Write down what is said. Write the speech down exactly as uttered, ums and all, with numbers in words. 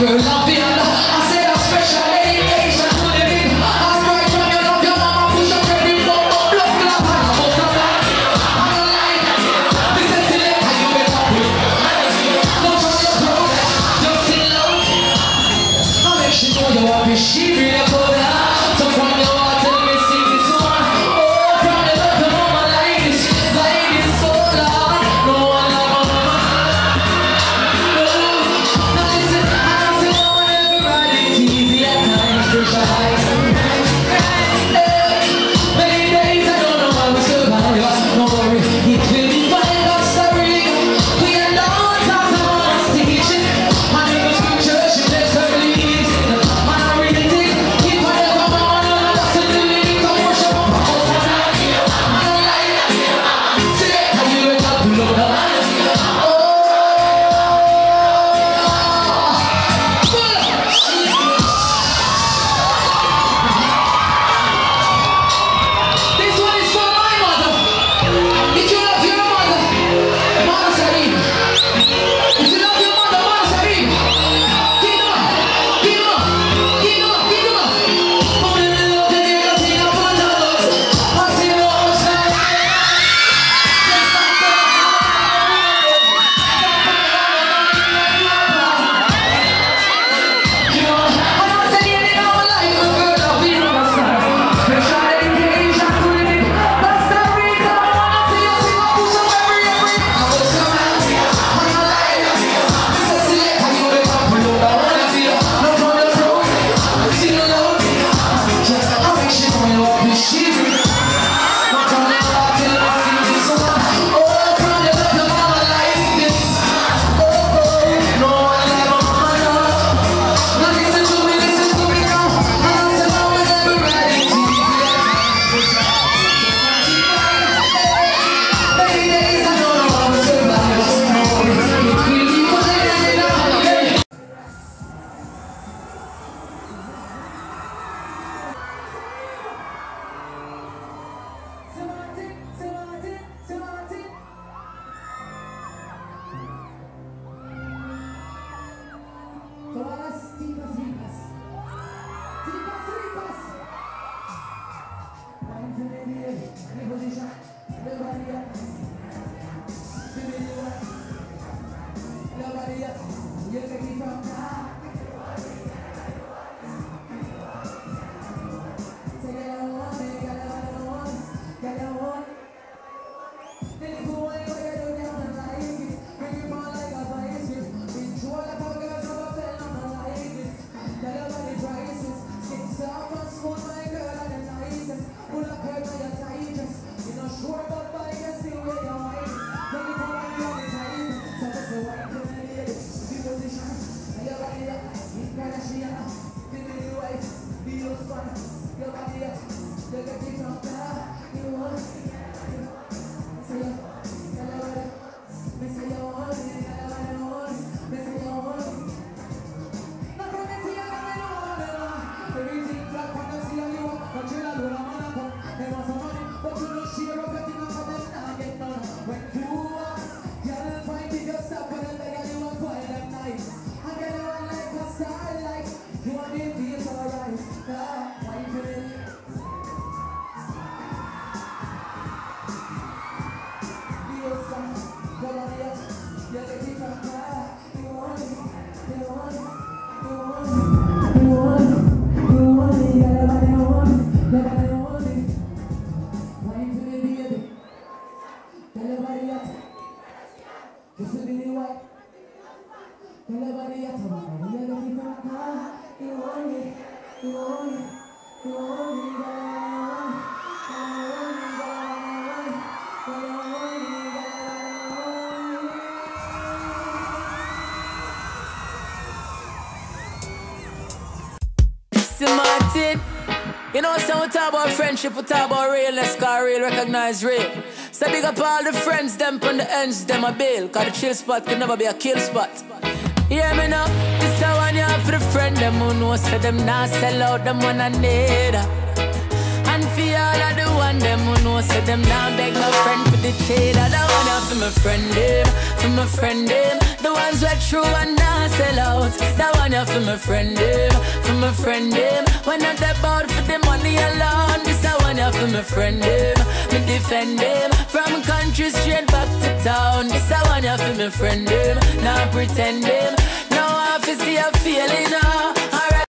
girl love you. I said a special dedication to the big. Alright, when you love your mama, push up every blood, blood clot and bust a back. I don't like that. This is the letter you better put. Don't try your throat, just in love. I make she know you want me, she really good. So from your heart, tell me sing this one. Oh, from the love your mama like this, like this so loud. No one like my mama. No. Now listen, I say I want everybody. It's easy at times to try. Many days I don't know how we survive. No worry, it will be fine. Costa Rica, we are not talking about station. I never speak church, she plays her leaves. Man, I really think if I ever want to lost in the living to worship up a house and I I don't like that. Say it, how you wake up to love the man. Oh, this one is for my mother. If you love your mother, Mama Sarim. If you love your mother, Mama Sarim. Keep them up, keep them up, keep them up, keep them up. Put them in love, then you're gonna see no mother. I see no outside. Just like that. You know, I don't say it in our life, but girl, I'll be on the side. Special dedication to the big. Costa Rica, I wanna see you sing a push up every, every. I was so mad, I don't like that. This is the letter you wake up to love. I wanna feel love on the road. See you love. Yeah, I make she know you want me, she real. Not on the heart, tell me sing this one. Oh, from the love your mama like this. Oh, oh, no one like my mama, no. Now listen to me, listen to me now. I don't say no one ever ready to be many days I don't know how to survive. No, it will be fine now. Todas las tipas ricas, tipas ricas. Wine to the beer, any position, nobody up. Give me the one, nobody up. You can keep on now. Say get on one, get on one, get on one. Then you go away, but you don't have to like it. Bring you on like a bicycle. Enjoy the burgers of a pen on the like this. Tell your body prices. Skin soft and smooth, my girl, are the nicest. Pull up her by your tightest. You're not sure about body, you still wear your white. Then you come on your time. So that's the white to the lady. Be position. Tell your body up. In Kardashian. Give me the white. Be your spot. Your body up. You get it from there. You want it. Say it. Tell your body. Me say you want it. Tell your body want it. Me say you want it. Not from me see you got me no want it. Everything clap and I see how you walk. But you don't know the man I come. They want some money, but you don't share up your thing and for them not get none. When you walk, you'll find it yourself and then they you want quiet at night. I get you one like a starlight. You want me to be alright. Ah, wine for it. Be your son, go on yet. You get it from there. You want it, you want it, you want it, you want it, you want it, everybody want it, everybody want it. Wine to the baby. Tell everybody yet. This will be the white. Tell everybody yet. You get it from there. You want it, you want it, you want it, you want it. Martin, you know, so we talk about friendship, we talk about realness, cause real recognize real. So big up all the friends, them from the ends, them a bail, cause the chill spot can never be a kill spot. Hear me now, this is one you have for the friend, them who know, so them not sell out, them one and need. And for all of the one, them who know, so them not beg my friend for the trade. I don't want to for my friend them, for my friend them, the ones who are true and not nah sell out. That one ya for my friend them, for my friend them. When not about for the money alone, this a one ya for my friend them. Me defend them from country straight back to town. This a one ya for my friend them. Nah pretend them. Now I feel see a feeling now.